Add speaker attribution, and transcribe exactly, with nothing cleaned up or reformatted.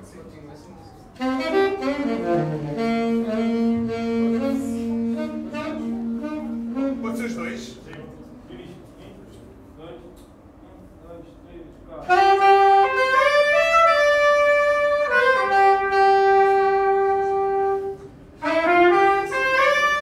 Speaker 1: Pode ser os dois?
Speaker 2: Sim. Um, dois, um, dois, três, quatro.